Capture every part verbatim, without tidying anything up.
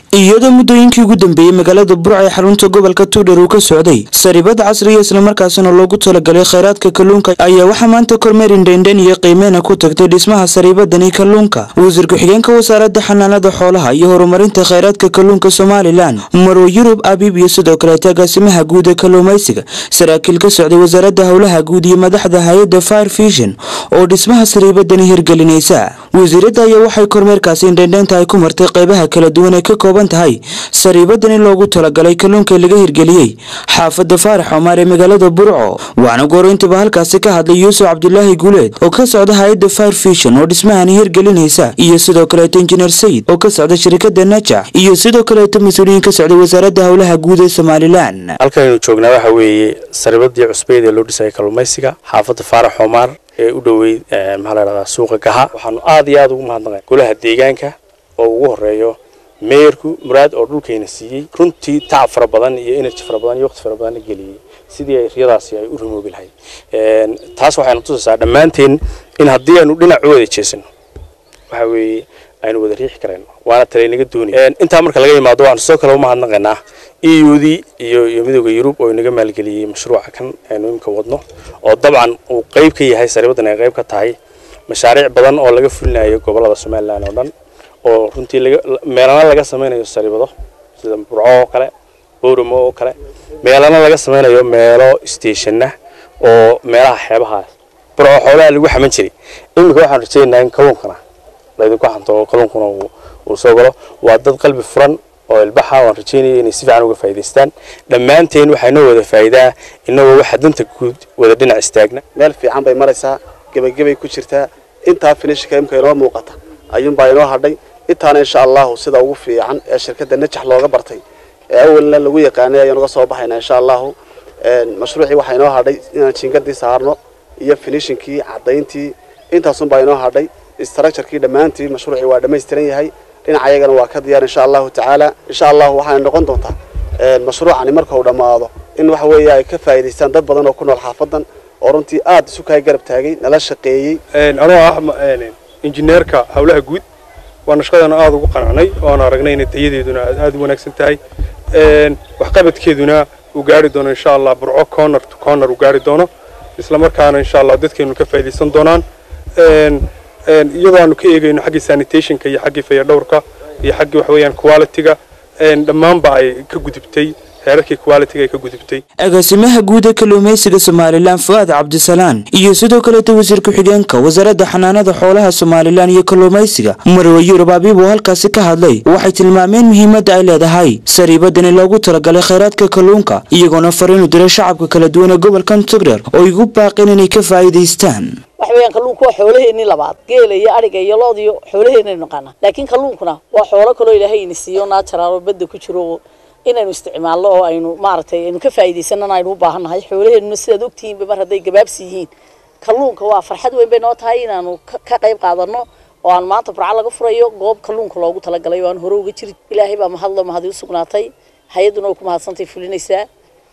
iyadoo muddooyinkii ugu dambeeyay magaalada Burco ee xarunta gobolka Togdheer uu ka socday saribad casri ah isla markaasna loogu talagalay kheyraadka kalluunka ayaa waxa maanta kormeer indheendeen iyo qiimeyn ku tagtay dhismaha saribadani kalluunka wasiir ku-xigeenka wasaaradda xanaanada xoolaha iyo horumarinta kheyraadka kalluunka Soomaaliland Maro Yurub Abib iyo sidoo kale agaasimaha guud ee kalluumaysiga saraakiil ka socday wasaaradda hawlaha guud iyo madaxda hay'adda Fire Vision oo dhismaha saribadani hirgelinaysa wasiiradda ayaa waxay kormeerkaasi indheendeen ay ku martay qaybaha kala duwan ee ka kooban tahay saribadani loogu talagalay kalluunka laga hirgeliyay xaafadda Faarax Omar ee magaalada Burco waana gooriintiba halkaasi ka hadlay Yuusuf Cabdullaahi Guuleed oo ka socda hay'adda Fire Vision oo dhismahani hirgelinaysa iyo sidoo kale Engineer Sayid oo ka socda shirkadda Najax iyo sidoo kale mas'uuliyiin ka socda wasaaradda hawlaha guud ee Soomaaliland halkan joognaa waxa weeye saribadii cusbeed ee loo dhisay kalluumaysiga xaafadda Faarax Omar ee u dhaweyd maxaa suuqa Gaha waxaan aad iyo aad ugu mahadnaqay golaha deegaanka oo ugu horeeyo meerku muraad oo dhulkeena siiyay runtii tacab fara badan iyo energy fara badan iyo waqti fara badan geliyay sidii ay riyadaasi ay u rumoobi lahayd een taas waxayna tusaysaa dhamaanteen in haddii aanu dhinac wada jeesano waxa weeye aynu wada riixi kareen waana taleenaga doonay een inta marka laga yimaado waxaan soo kala u mahadnaqaynaa E U D iyo iyo midowga Yurub oo inaga maalgeliyay mashruuca kan aynu imka wadno oo dabcan uu qayb ka yahay saribadan ay qayb ka tahay mashaariic badan oo laga fulinayo gobolada Soomaaliland oo dhan oo runtii laga meelana laga sameeyo saribado sida Burco oo kale Booramo oo kale meelana laga sameeyo meelo station oo meelaha xeebaha Burco xoolaha lagu xaman jiray imika waxaan rajaynayaa in kalluunkana la idinku xanto kalluunkuna uu soo galo waa dad qalbi furan oo ilbaxa waan rajaynayay inay si fiican uga faa'iideystaan dhamaanteen waxayna wada faa'iidaa inagoo waxa danta guud wada dhinac istaagna meel fiican bay maraysaa gabagabay ku jirtaa inta finishka imka inoo muuqata ayuun baa inoo hadhay intaana insha Allah sida ugu fiican ee shirkadda Najax looga bartay ee awalna lagu yaqaanay ayaan uga soo baxaynaa insha Allah een mashruuci waxa inoo hadhay inaan jingadii saarno iyo finishingkii cadayntii intaas baa inoo hadhay structure-kii dhamaantii mashruuci waa dhameystiran yahay dhinacayagana waa ka diyaar insha Allah ta'ala insha Allah waxaan noqon doontaa een mashruucani marka uu dhamaado in wax weeye ay ka faa'iideystaan dad badan oo ku nool xaafadan oo runtii aad isu kay garab taagay nala shaqeeyay een anoo ah injineerka hawlaha guud waana shaqadan aad ugu qanacnay oo aan aragnay in tayadeeduna aad u wanaagsan tahay een wax qabadkeeduna uu gaari doono insha Allah Burco corner to corner uu gaari doono isla markaana insha Allah dadkeenu ka faa'iideysan doonaan een een iyadoo aanu ka eegayno xagga sanitation-ka iyo xagga fayadhowrka iyo xagga wax weeyaan quality-ga een dhamaanba ay ka gudubtay heerarkii quality-ga ay ka gudubtay agaasimaha guud ee kalluumaysiga Soomaaliland Fuad Cabdisalaan iyo sidoo kale wasiir ku-xigeenka wasaaradda xanaanada xoolaha Soomaaliland iyo kalluumaysiga Maro Yurub Abib oo halkaasi ka hadlay waxay tilmaameen muhiimadda ay leedahay saribadani loogu talagalay kheyraadka kalluunka iyagoona fariin u diray shacabka kala duwan ee gobolka Togdheer oo igu baaqeen inay ka faa'iideystaan waxweeyaan kalluunku waa xoolaheeni labaad geel iyo ariga iyo lood iyo xoolaheeni naqana laakiin kalluunkuna waa xoolo kale Ilaahay in siiyo natural badda ku jiro inaynu isticmaalno oo aynu maartay inuu ka faa'iideysanana aynu u baahanahay xoolaheenu sidaad ogtiin mar haday gabaabsi yihiin kalluunka waa farxad weyn bay noo tahay inaanu ka qayb qaadano oo aan maanta Burco laga furayo goob kalluunka loogu talagalay oo aan hore uga jirin Ilaahay baa mahadlo mahad u sugnaatay hay'aduna ku mahadsantay fulinaysa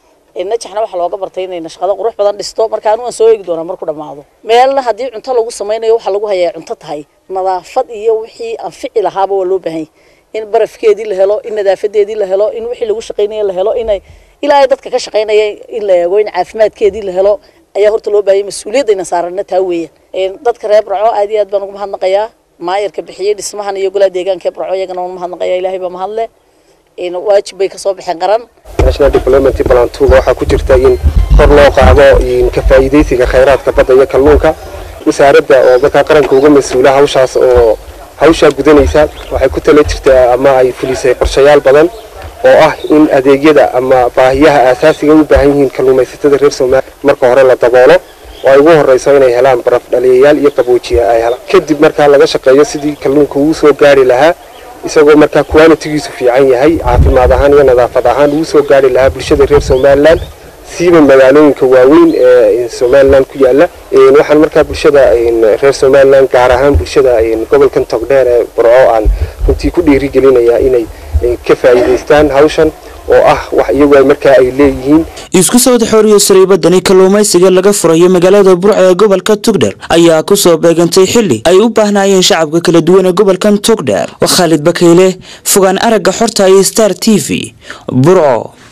in Najaxna waxa looga bartay inay nashqada qurux badan dhisto marka aanu soo eegi doona markuu dhamaado meelna hadii cunto lagu sameeyo waxa lagu hayaa cunto tahay nadaafad iyo wixii aan ficil lahaaba waa loo baahan in barafkeedii la helo in nadaafadeedii la helo in wixii lagu shaqeynay la helo in ilaahay dadka ka shaqeynaya in la eego in caafimaadkeedii la helo ayaa horta loo baahay mas'uuliyadda saarana taa weeyaan dadka reer Burco aad iyo aad baan ugu mahadnaqayaa maayirka bixiyay dhismahan iyo golaha deegaanka Burco iyagana waan mahadnaqayaa Ilaahay baa mahad leh in waajib bay ka soo bixin qaran National Development Plan two waxa ku jirta in kor loo qaado in ka faa'iideysiga kheyraadka badda iyo kalluunka wasaaradda oo dadka qaranka uga mas'uula hawshaas oo hawsha gudanaysa waxay ku tala jirtaa ama ay fulisay qorshayaal badan oo ah in adeegyada ama baahiyaha aasaasiga u baahan yihiin kalluumaysatada reer Soomaaliya marka hore la daboolo oo ay ugu horeyso inay helaan baraf dhaliyayaal iyo qaboojiye ay helaan kadib marka laga shaqeeyo sidii kalluunka uu soo gaari lahaa isagoo marka quality-giisu fiican yahay caafimaad ahaan iyo nadaafad ahaan uu soo gaari lahaa bulshada reer Soomaaliland siiba magaalooyinka waaweyn ee Soomaaliland ku yaala ee waxaan markaa bulshada reer Soomaaliland gaar ahaan bulshada gobolka Togdheer ee Burco aan runtii ku dhiirigelinayaa inay ka faa'iideystaan hawshan oo ah wax iyagu ay markaa ay leeyihiin. isku soo xoriyo sariibadani kalluumaysiga laga furayo magaalada Burco ee gobolka Togdheer ayaa ku soo beegantay xilli ay u baahnayeen shacabka kala duwan ee gobolkan Togdheer. Khalid Bakayle, fogaan aragga xorta ee Star T V, Burco.